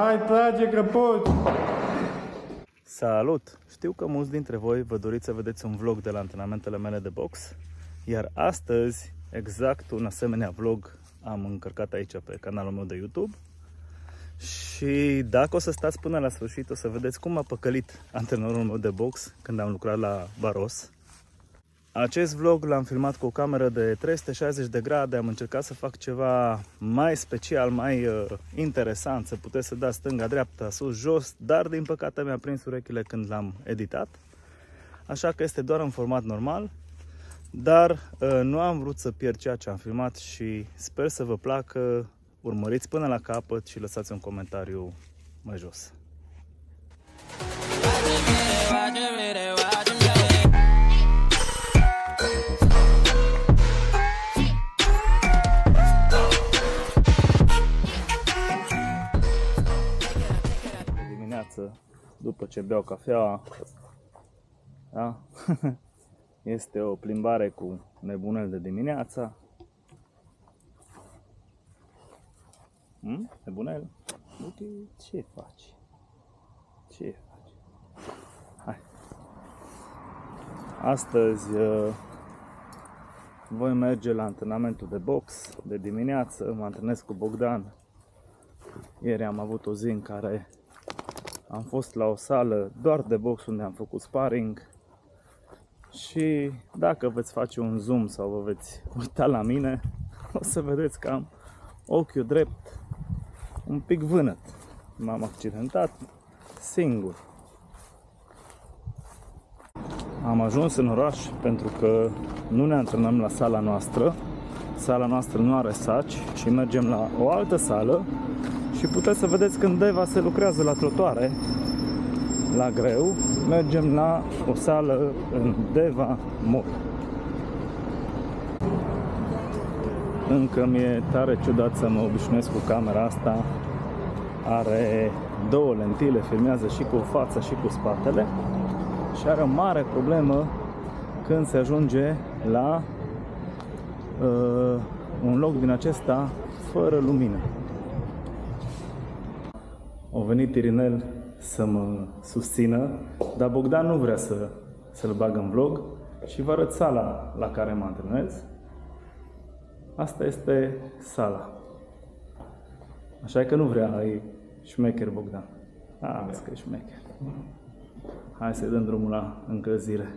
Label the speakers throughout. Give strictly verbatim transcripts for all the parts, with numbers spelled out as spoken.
Speaker 1: Hai, trage că poți!
Speaker 2: Salut! Știu că mulți dintre voi vă doriți să vedeți un vlog de la antrenamentele mele de box, iar astăzi, exact un asemenea vlog am încărcat aici pe canalul meu de YouTube. Și dacă o să stați până la sfârșit, o să vedeți cum a păcălit antrenorul meu de box când am lucrat la Baros. Acest vlog l-am filmat cu o cameră de trei sute șaizeci de grade, am încercat să fac ceva mai special, mai uh, interesant, să puteți să dați stânga, dreapta, sus, jos, dar din păcate mi-a prins urechile când l-am editat. Așa că este doar în format normal, dar uh, nu am vrut să pierd ceea ce am filmat și sper să vă placă. Urmăriți până la capăt și lăsați un comentariu mai jos. Dimineață, după ce beau cafea, da? Este o plimbare cu nebunel de dimineața. Hmm? Nebunel? Uite ce faci? Ce faci? Hai! Astăzi uh, voi merge la antrenamentul de box de dimineață, mă antrenez cu Bogdan. Ieri am avut o zi în care am fost la o sală doar de box unde am făcut sparring. Și dacă veți face un zoom sau vă veți uita la mine, o să vedeți că am ochiul drept un pic vânăt. M-am accidentat singur. Am ajuns în oraș pentru că nu ne antrenăm la sala noastră. Sala noastră nu are saci și mergem la o altă sală. Și puteți să vedeți când Deva se lucrează la trotuare, la greu. Mergem la o sală în Deva Mall. Încă mi-e tare ciudat să mă obișnuiesc cu camera asta. Are două lentile, filmează și cu fața și cu spatele. Și are o mare problemă când se ajunge la uh, un loc din acesta fără lumină. A venit Irinel să mă susțină, dar Bogdan nu vrea să, să-l bag în vlog și vă arăt sala la care mă antrenez. Asta este sala. Așa că nu vrea, e șmecher Bogdan. A, vezi că e șmecher. Hai să dăm drumul la încălzire.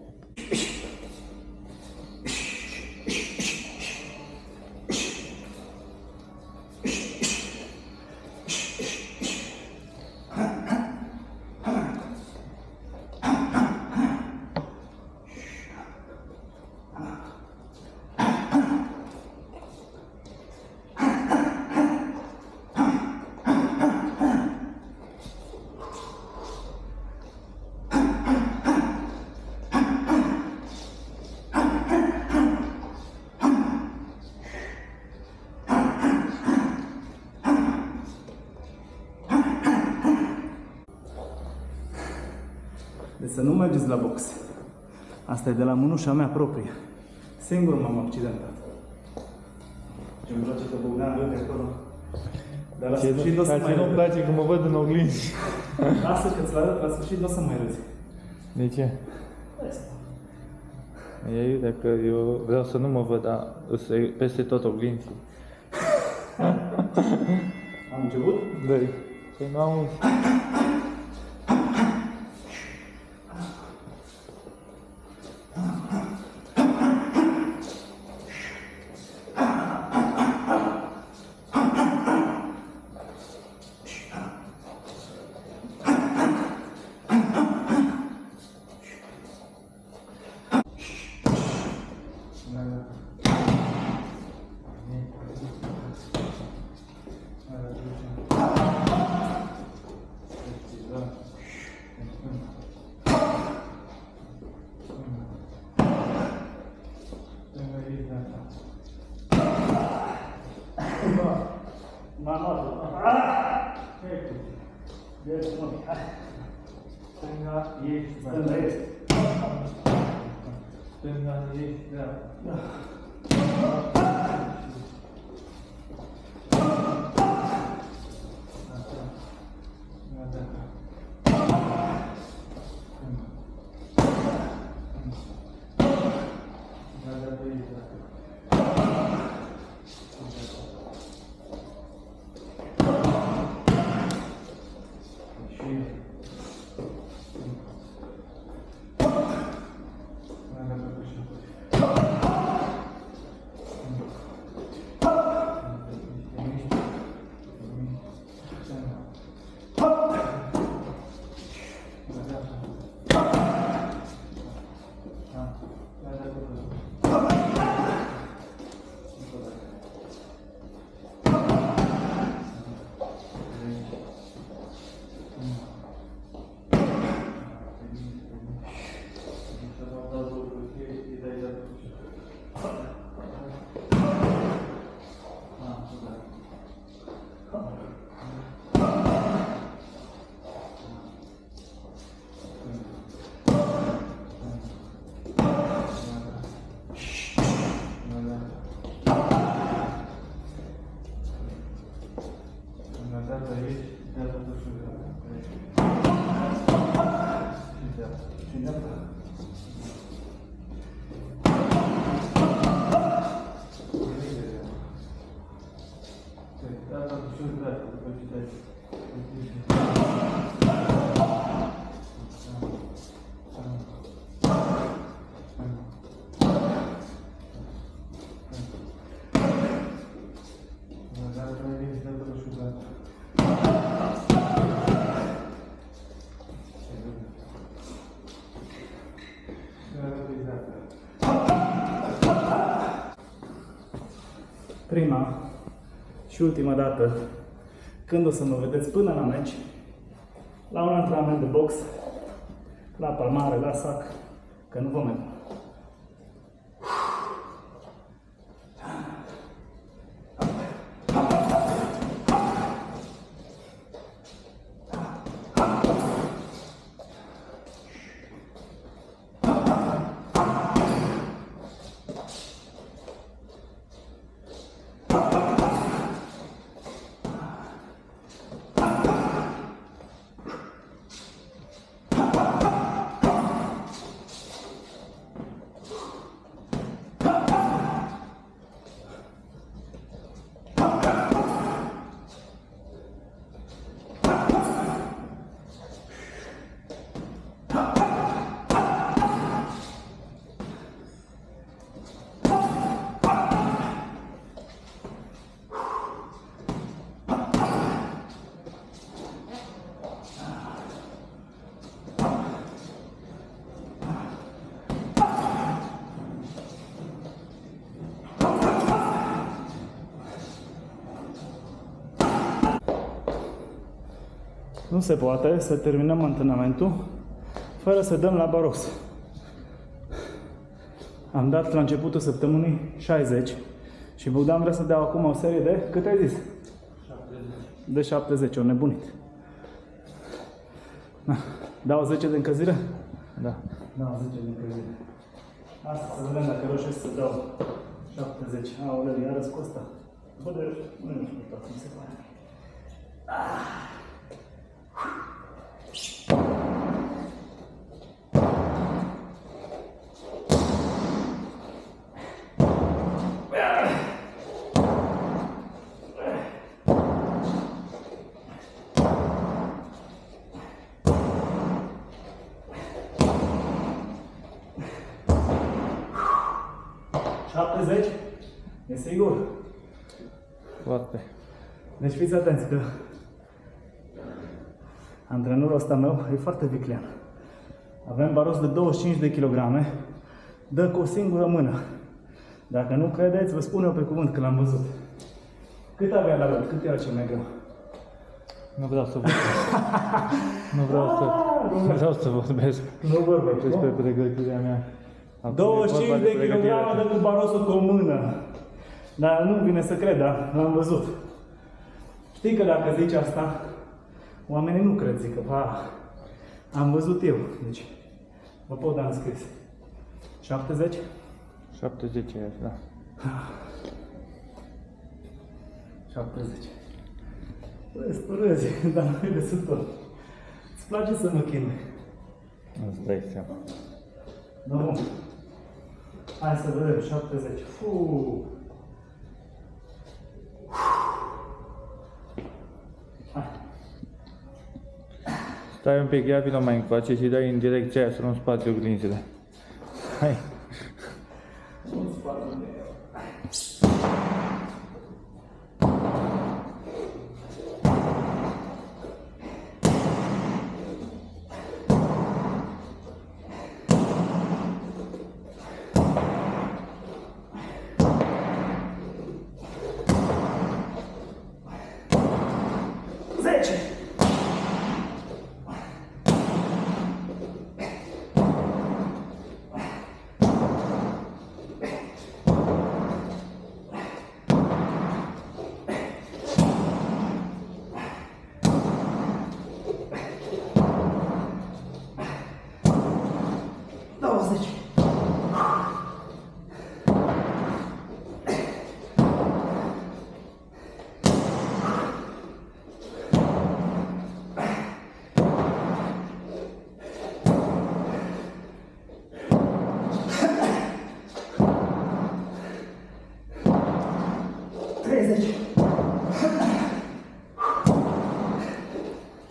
Speaker 2: Deci să nu mergeți la box. Asta e de la mânușa mea proprie. Singur m-am accidentat. Ce-mi place că Bogdan râde acolo. Dar la sfârșit o să mai râzi.
Speaker 1: Nu-mi place că mă văd în oglinzi.
Speaker 2: Lasă că-ți la, la sfârșit o să mai râzi.
Speaker 1: De ce? Ei, dacă eu vreau să nu mă văd, dar să peste tot oglinții.
Speaker 2: Am început?
Speaker 1: Da. Păi nu auzi. Stânga, ești,
Speaker 2: stânga ești.
Speaker 1: Stânga, ești, da. dreapta cu sus dreapta, după ce te-ai...
Speaker 2: Prima și ultima dată când o să mă vedeți până la meci, la un antrenament de box, la palmare, la sac, că nu vă mai dau. Nu se poate să terminăm antrenamentul fără să dăm la baros. Am dat la începutul săptămânii șaizeci și Bogdan vrea să dea acum o serie de, cât ai zis?
Speaker 1: șaptezeci.
Speaker 2: De șaptezeci, o nebunit. Da. Dau zece de încălzire?
Speaker 1: Da.
Speaker 2: Dau zece de încălzire. Asta să vedem dacă reușesc să dau șaptezeci. Aoleu, iară cu ăsta. Bă, de... nu știu cum se pare. Ah. șaptezeci? E sigur?
Speaker 1: Foarte.
Speaker 2: Deci fiți atenți că antrenorul ăsta meu e foarte viclean. Avem baros de douăzeci și cinci de kilograme, dă cu o singură mână. Dacă nu credeți, vă spun eu pe cuvânt că l-am văzut. Cât avea la rând? Cât era cel mai greu?
Speaker 1: Nu vreau să vorbesc. nu vreau să, nu vreau să vorbesc
Speaker 2: Nu vorbesc.
Speaker 1: despre pregătirea mea. Acum
Speaker 2: douăzeci și
Speaker 1: e vorba
Speaker 2: cinci de
Speaker 1: pregătirea
Speaker 2: kilograme dă cu barosul cu o mână. Dar nu vine să cred, dar l-am văzut. Știi că dacă zici asta, oamenii nu cred, zic că, pa, am văzut eu. Deci, vă pot da înscris. șaptezeci?
Speaker 1: șaptezeci, da.
Speaker 2: șaptezeci. Râzi, tu râzi, dar nu e destul tot. Îți place să mă chinui?
Speaker 1: Îți dai seama.
Speaker 2: Da, bun. Hai să vedem, șaptezeci. Fuuu.
Speaker 1: Stai un pic, ia vină mai încoace și dai în direcția aia să nu spargi oglinzile. Hai.
Speaker 2: Nu sparg unde e.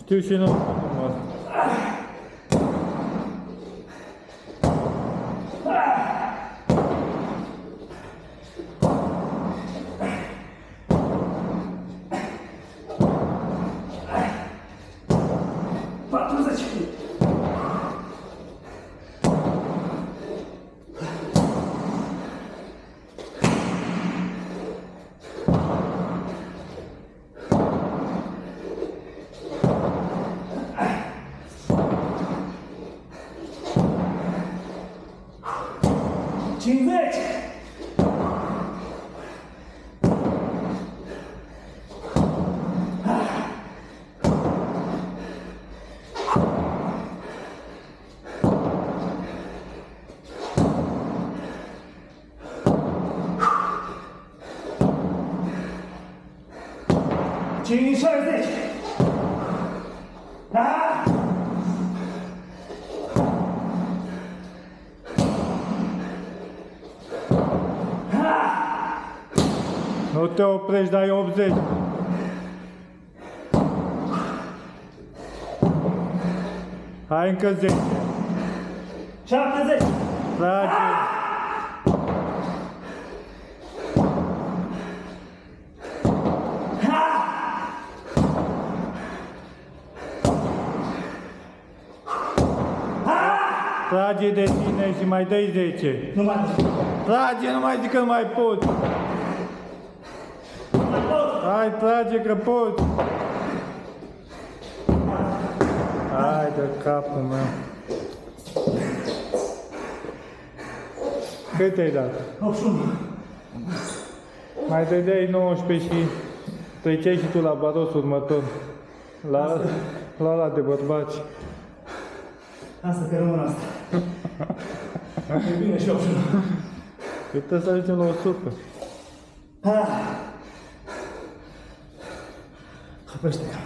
Speaker 1: Știu și nu număr.
Speaker 2: patruzeci. cincizeci. cinci șaizeci. Ah!
Speaker 1: Nu te oprești, dai optzeci. Hai încă zece.
Speaker 2: șaptezeci.
Speaker 1: Trage. Trage de tine și mai dai zece.
Speaker 2: Nu mai
Speaker 1: Trage, nu mai zic că nu mai pot. Hai, trage că poți. Hai de capul meu. Cât ai dat?
Speaker 2: optzeci și unu.
Speaker 1: Mai dădeai nouăsprezece și treceai și tu la baros următor. La, la ăla de bărbați.
Speaker 2: Asta că rămân asta. E bine și optzeci și unu.
Speaker 1: Cât trebuie să ajungem la o sută.
Speaker 2: Ah. Hăpește ca.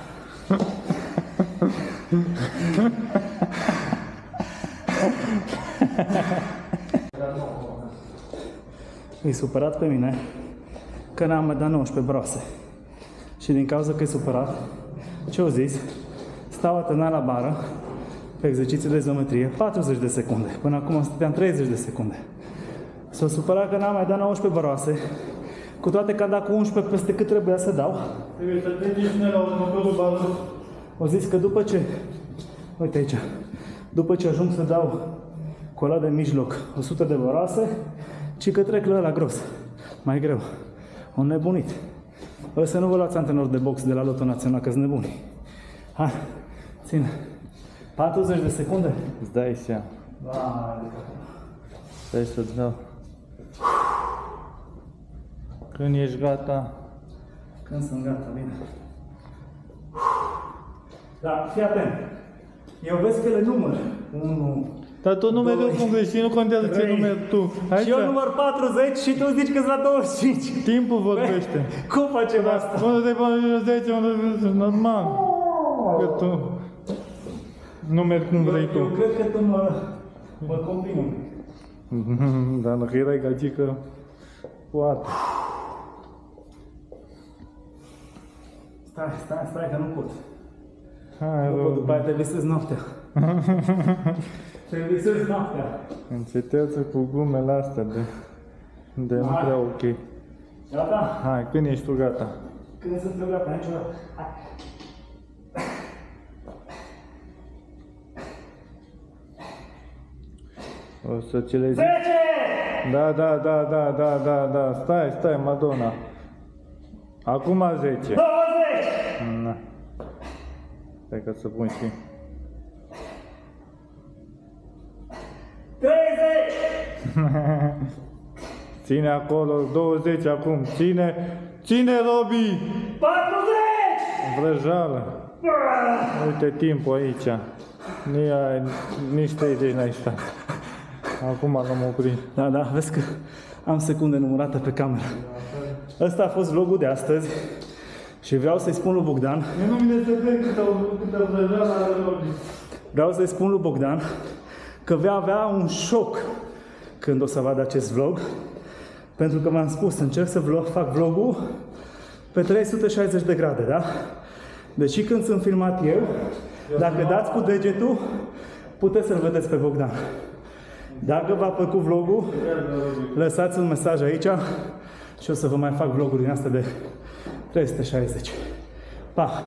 Speaker 2: E supărat pe mine că n-am mai dat nouăsprezece broase. Și din cauza că e supărat, ce-o zis? Stau atârnat la bară pe exerciții de izometrie patruzeci de secunde. Până acum stăteam treizeci de secunde. S-a supărat că n-am mai dat nouăsprezece broase, cu toate că am dat cu unsprezece peste cât trebuia să dau.
Speaker 1: Trebuie să treci și noi la următorul baros.
Speaker 2: O zis că după ce, uite aici, după ce ajung să dau cu ăla de mijloc o sută de broase, ci că trec la ăla gros, mai greu. O nebunit. Ăsta nu vă luați antrenor de box de la Loto Național, că-s nebuni. Hai, ține. patruzeci de secunde?
Speaker 1: Îți dai seama.
Speaker 2: Vai,
Speaker 1: Stai să-ți dau. Când ești gata?
Speaker 2: când sunt gata, bine. Da, fii atent. Eu vezi că le număr. unu.
Speaker 1: Dar tu numeri
Speaker 2: Doi,
Speaker 1: cum greșit, nu contează ce
Speaker 2: trei.
Speaker 1: numeri tu. Hai
Speaker 2: Și eu
Speaker 1: să-
Speaker 2: număr patruzeci și tu zici că-s la douăzeci și cinci.
Speaker 1: Timpul vorbește.
Speaker 2: Cum facem asta?
Speaker 1: Unde te pune zece, unde te normal. Că tu numeri cum vrei
Speaker 2: Eu
Speaker 1: tu.
Speaker 2: cred că tu mă, mă combini un pic.
Speaker 1: Dar dacă erai gagică, poate.
Speaker 2: Stai, stai, stai, că nu pot.
Speaker 1: Hai,
Speaker 2: Nu pot,
Speaker 1: rău.
Speaker 2: după aia te visezi noaptea. Te visezi noaptea.
Speaker 1: Încetează cu glumele astea de, de nu
Speaker 2: Hai.
Speaker 1: prea ok.
Speaker 2: Gata?
Speaker 1: Hai, când ești tu gata?
Speaker 2: Când sunt eu gata, niciodată. Hai.
Speaker 1: O să ți le zic.
Speaker 2: zece!
Speaker 1: Da, da, da, da, da, da, da. Stai, stai, Madonna. Acum zece.
Speaker 2: douăzeci!
Speaker 1: Na. Stai că să pun și...
Speaker 2: treizeci!
Speaker 1: Ține acolo, douăzeci acum. Ține, ține, Robi!
Speaker 2: patruzeci!
Speaker 1: Vrăjală. Uite timpul aici. Nici, nici treizeci n-ai stat. Acum l-am oprit.
Speaker 2: Da, da, vezi că am secunde numărate pe cameră. Ăsta a fost vlogul de astăzi și vreau să-i spun lui Bogdan,
Speaker 1: Eu nu mi-e să cred câtă vrăjală are Robi.
Speaker 2: vreau să-i spun lui Bogdan că vei avea un șoc când o să vadă acest vlog, pentru că m-am spus, încerc să vlog, fac vlogul pe trei sute șaizeci de grade, da? Deci și când sunt filmat eu, dacă dați cu degetul, puteți să-l vedeți pe Bogdan. Dacă v-a plăcut vlogul, lăsați un mesaj aici și o să vă mai fac vloguri din astea de trei sute șaizeci. Pa!